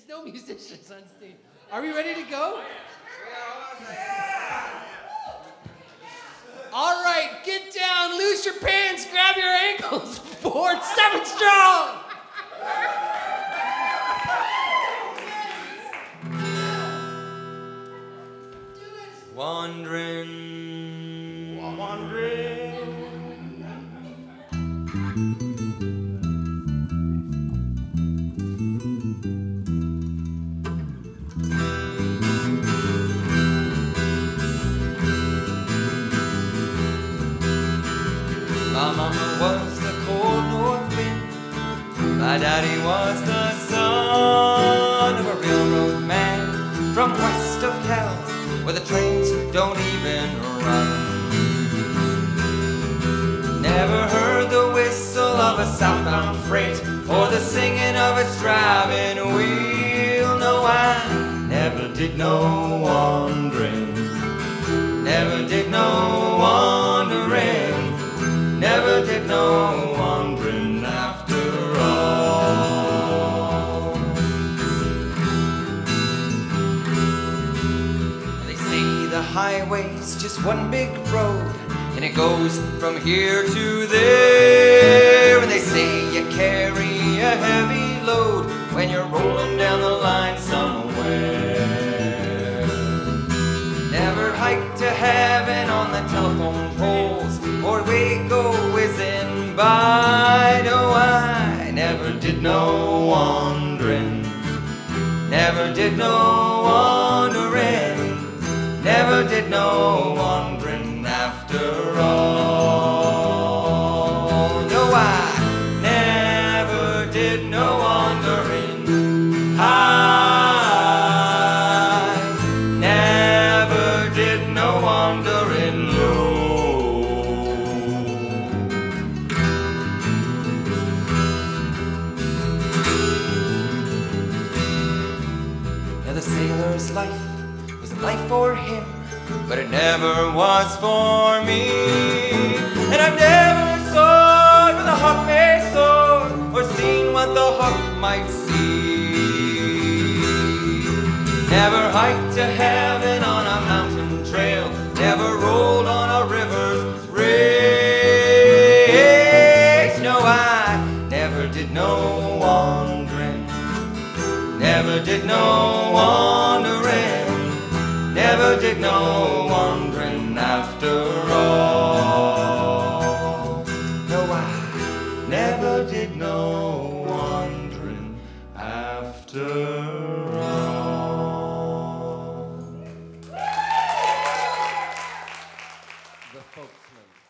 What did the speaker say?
no musicians on stage. Are we ready to go? All right, get down, loose your pants, grab your ankles. 4, 7 strong. Wanderin', wanderin'. My mama was the cold north wind. My daddy was the son of a railroad man from west of hell, where the trains don't even run. Never heard the whistle of a southbound freight or the singing of its driving wheel. No, I never did no wandering. Never did no wandering. Never did no wandering after all. They say the highway's just one big road, and it goes from here to there. And they say you carry a heavy load when you're rolling down the line somewhere. Never hike to heaven on the telephone poles, or we go whizzing by. No, I never did no wandering. Never did no wandering. Never did no wandering after all. No, I never did no wandering. I never did no wandering low. Now the sailor's life was a life for him, but it never was for me. And I've never soared with a hawk may soar, or seen what the hawk might see. Never hiked to heaven on a mountain trail, never rolled on a river's rage. No, I never did no wandering. Never did no wandering. Never did no wandering after all. No, I never did no wandering after all. The folksman.